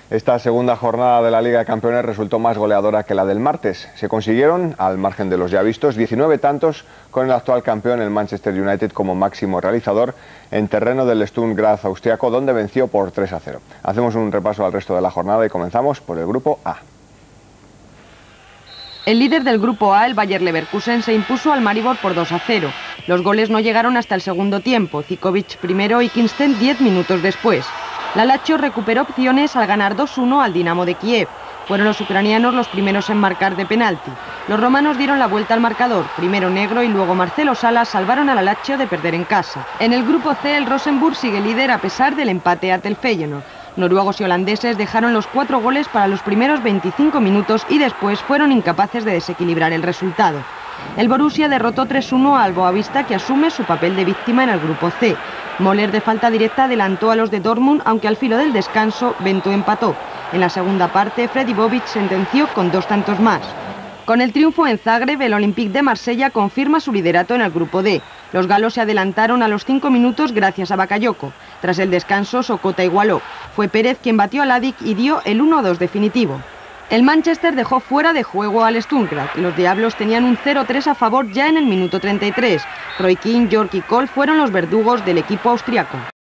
Esta segunda jornada de la Liga de Campeones resultó más goleadora que la del martes. Se consiguieron, al margen de los ya vistos, 19 tantos con el actual campeón, el Manchester United, como máximo realizador en terreno del Sturm Graz austriaco, donde venció por 3-0. Hacemos un repaso al resto de la jornada y comenzamos por el grupo A. El líder del grupo A, el Bayer Leverkusen, se impuso al Maribor por 2-0. Los goles no llegaron hasta el segundo tiempo, Zikovic primero y Kinsten 10 minutos después. La Lazio recuperó opciones al ganar 2-1 al Dinamo de Kiev. Fueron los ucranianos los primeros en marcar de penalti. Los romanos dieron la vuelta al marcador. Primero Negro y luego Marcelo Salas salvaron a la Lazio de perder en casa. En el grupo C, el Rosenborg sigue líder a pesar del empate ante el Feyenoord. Noruegos y holandeses dejaron los 4 goles para los primeros 25 minutos y después fueron incapaces de desequilibrar el resultado. El Borussia derrotó 3-1 al Boavista, que asume su papel de víctima en el grupo C. Moller, de falta directa, adelantó a los de Dortmund, aunque al filo del descanso Bento empató. En la segunda parte, Freddy Bobic sentenció con 2 tantos más. Con el triunfo en Zagreb, el Olympique de Marsella confirma su liderato en el grupo D. Los galos se adelantaron a los 5 minutos gracias a Bakayoko. Tras el descanso, Sokota igualó. Fue Pérez quien batió a Ladik y dio el 1-2 definitivo. El Manchester dejó fuera de juego al Sturm Graz. Los Diablos tenían un 0-3 a favor ya en el minuto 33. Roy Keane, York y Cole fueron los verdugos del equipo austriaco.